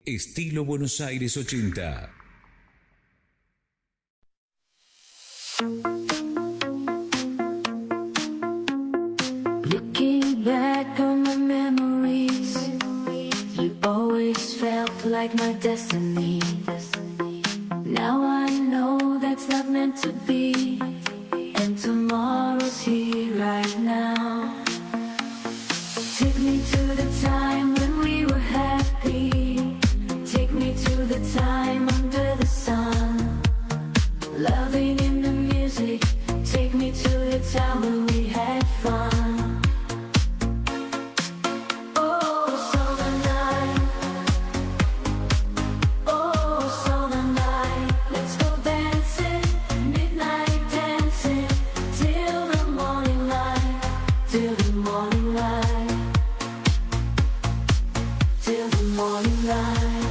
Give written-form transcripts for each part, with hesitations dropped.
Estilo Buenos Aires 80. Looking back on my memories, you always felt like my destiny. Now I know that's not meant to be, and tomorrow's here right now. Take me to the time when we were happy. Take me to the time under the sun, loving in the music. Take me to the time when we had fun. Oh, summer night. Oh, summer night. Let's go dancing, midnight dancing, till the morning light, till the morning light, till the morning light.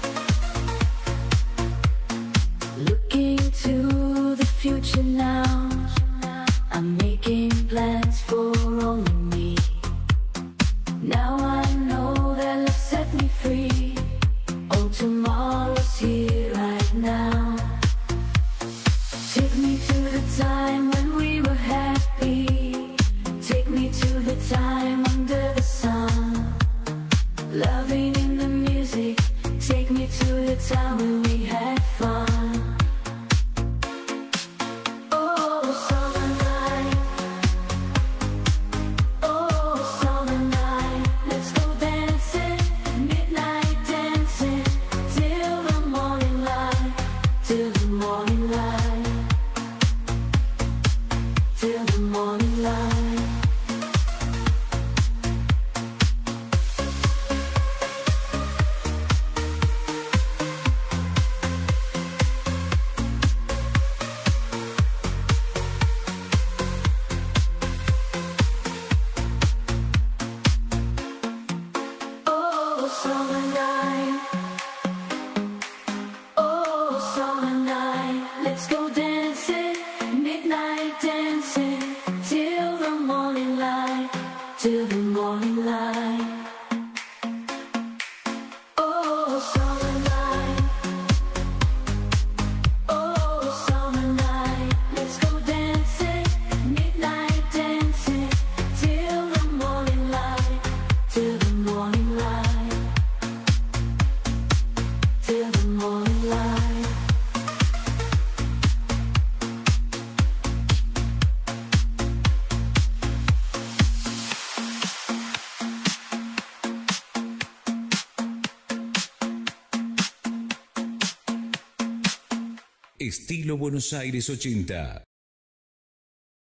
Looking to the future now, I'm making plans for only me. Now I know that love set me free. Oh, tomorrow's here right now. Take me to the time when we were happy. Take me to the time under the sun, loving in the music. Take me to the time when we had fun. Till the morning light. Oh, summer night. Oh, summer night. Let's go dancing, midnight dancing, till the morning light, till the morning light, till the morning light. Estilo Buenos Aires 80.